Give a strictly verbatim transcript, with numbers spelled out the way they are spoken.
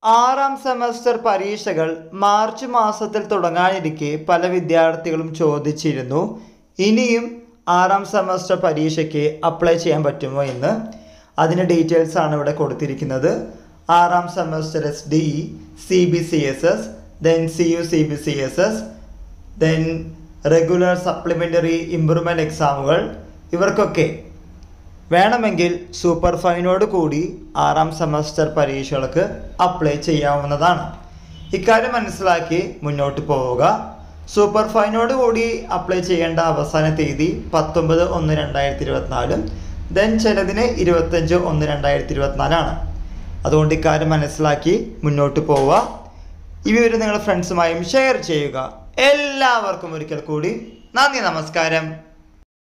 ആറാം സെമസ്റ്റർ പരീക്ഷകൾ മാർച്ച് മാസത്തിൽ തുടങ്ങാനിരിക്കെ പല വിദ്യാർത്ഥികളും ചോദിച്ചിരുന്നു, ഇനിയും ആറാം സെമസ്റ്റർ പരീക്ഷയ്ക്ക് അപ്ലൈ ചെയ്യാൻ പറ്റുമോ എന്ന്. അതിൻ്റെ ഡീറ്റെയിൽസ് ആണ് ഇവിടെ കൊടുത്തിരിക്കുന്നത്. ആറാം semester S D E, C B C S S, then C U C B C S S, then regular supplementary improvement എക്സാമുകൾ, ഇവർക്കൊക്കെ വേണമെങ്കിൽ സൂപ്പർ ഫൈനോട് കൂടി ആറാം സെമസ്റ്റർ പരീക്ഷകൾക്ക് അപ്ലൈ ചെയ്യാവുന്നതാണ്. ഇക്കാര്യം മനസ്സിലാക്കി മുന്നോട്ട് പോവുക. സൂപ്പർ ഫൈനോട് കൂടി അപ്ലൈ ചെയ്യേണ്ട അവസാന തീയതി പത്തൊമ്പത് ഒന്ന് രണ്ടായിരത്തി ഇരുപത്തിനാലും ദെൻ ചിലതിന് ഇരുപത്തഞ്ച് ഒന്ന് രണ്ടായിരത്തി ഇരുപത്തിനാലാണ്. അതുകൊണ്ട് ഇക്കാര്യം മനസ്സിലാക്കി മുന്നോട്ട് പോവുക. ഈ വിവരം നിങ്ങളുടെ ഫ്രണ്ട്സുമായും ഷെയർ ചെയ്യുക. എല്ലാവർക്കും ഒരിക്കൽ കൂടി നന്ദി, നമസ്കാരം.